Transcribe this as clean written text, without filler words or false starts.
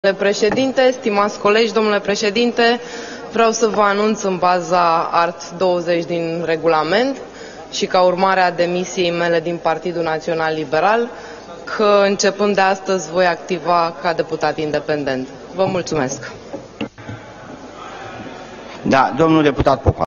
Domnule președinte, stimați colegi, domnule președinte, vreau să vă anunț în baza art. 20 din regulament și ca urmare a demisiei mele din Partidul Național Liberal că începând de astăzi voi activa ca deputat independent. Vă mulțumesc. Da, domnul deputat Popa.